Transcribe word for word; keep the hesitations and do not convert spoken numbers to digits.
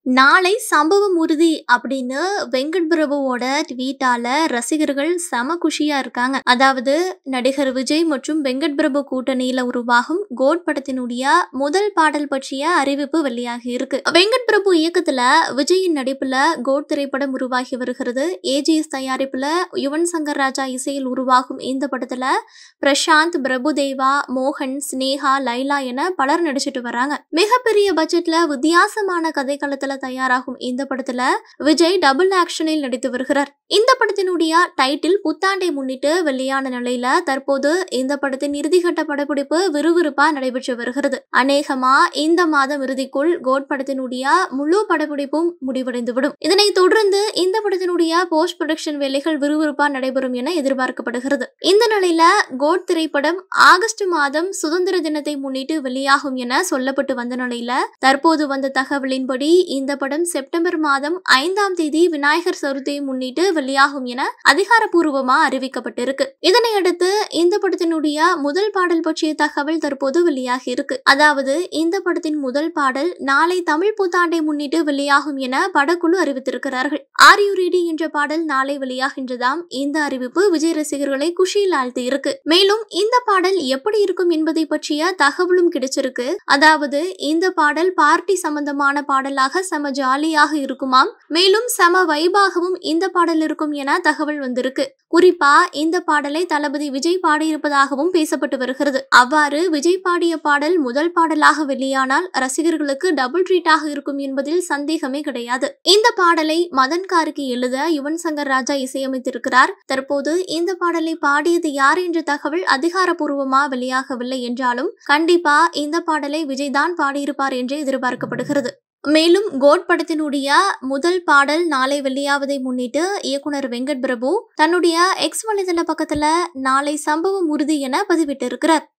நாளை சம்பவம் உறுதி அப்படின்னு வெங்கட் பிரபுவோட ட்வீட்டால ரசிகர்கள் செம குஷியா இருக்காங்க. அதாவது நடிகர் விஜய் மற்றும் வெங்கட் பிரபு கூட்டணியில உருவாகும் கோட் படத்தினுடைய முதல் பாடல் பற்றிய அறிவிப்பு வெளியாகி இருக்கு. வெங்கட் பிரபு இயக்கத்துல விஜயின் நடிப்புல கோட் திரைப்படம் உருவாகி வருகிறது. ஏஜிஎஸ் தயாரிப்புல யுவன் சங்கர் ராஜா இசையில் உருவாகும் இந்த படத்துல பிரசாந்த், பிரபுதேவா, மோகன், ஸ்னேகா, லைலா என பலர் நடிச்சிட்டு வராங்க. மிகப்பெரிய பட்ஜெட்ல வித்தியாசமான கதைக்களத்துல தயாராகும் இந்த படத்துல விஜய் டபுள் ஆக்ஷனில் நடித்து வருகிறார். இந்த படத்தினுடைய டைட்டில் புத்தாண்டை முன்னிட்டு வெளியான நிலையில தற்போது இந்த படத்தின் இறுதிக்கட்ட படப்பிடிப்பு விறுவிறுப்பா நடைபெற்று வருகிறது. அநேகமா இந்த மாதம் இறுதிக்குள் கோட் படத்தினுடைய முழு படப்பிடிப்பும் முடிவடைந்துவிடும். இதனை தொடர்ந்து இந்த படத்தினுடைய போஸ்ட் ப்ரொடக்ஷன் வேலைகள் விறுவிறுப்பா நடைபெறும் என எதிர்பார்க்கப்படுகிறது. இந்த நிலையில கோட் திரைப்படம் ஆகஸ்ட் மாதம் சுதந்திர தினத்தை முன்னிட்டு வெளியாகும் என சொல்லப்பட்டு வந்த நிலையில தற்போது வந்த தகவலின்படி இந்த படம் செப்டம்பர் மாதம் ஐந்தாம் தேதி விநாயகர் சதுர்த்தியை முன்னிட்டு வெளியாகும் என அதிகாரப்பூர்வமா அறிவிக்கப்பட்டிருக்கு. இதனையடுத்து இந்த படத்தினுடைய முதல் பாடல் பற்றிய தகவல் தற்போது வெளியாகி இருக்கு. அதாவது இந்த படத்தின் முதல் பாடல் நாளை தமிழ் புத்தாண்டை முன்னிட்டு வெளியாகும் என படக்குழு அறிவித்திருக்கிறார்கள். ஆர் யூ ரெடி என்ற பாடல் நாளை வெளியாகின்றதாம். இந்த அறிவிப்பு விஜய் ரசிகர்களை குஷியில் ஆழ்த்தி இருக்கு. மேலும் இந்த பாடல் எப்படி இருக்கும் என்பதை பற்றிய தகவலும் கிடைச்சிருக்கு. அதாவது இந்த பாடல் பார்ட்டி சம்பந்தமான பாடலாக செம ஜாலியாக இருக்குமாம். மேலும் செம வைபாகவும் இந்த பாடல் இருக்கும் என தகவல் வந்திருக்கு. குறிப்பா இந்த பாடலை தளபதி விஜய் பாடியிருப்பதாகவும் பேசப்பட்டு வருகிறது. அவ்வாறு விஜய் பாடிய பாடல் முதல் பாடலாக வெளியானால் ரசிகர்களுக்கு டபுள் ட்ரீட்டாக இருக்கும் என்பதில் சந்தேகமே கிடையாது. இந்த பாடலை மதன் கார்கி எழுத யுவன் சங்கர் ராஜா இசையமைத்திருக்கிறார். தற்போது இந்த பாடலை பாடியது யார் என்ற தகவல் அதிகாரப்பூர்வமா வெளியாகவில்லை என்றாலும் கண்டிப்பா இந்த பாடலை விஜய் தான் பாடியிருப்பார் என்று எதிர்பார்க்கப்படுகிறது. மேலும் கோட் படத்தினுடைய முதல் பாடல் நாளை வெளியாவதை முன்னிட்டு இயக்குனர் வெங்கட் பிரபு தன்னுடைய எக்ஸ் வலைதள பக்கத்துல நாளை சம்பவம் உறுதி என பதிவிட்டு இருக்கிறார்.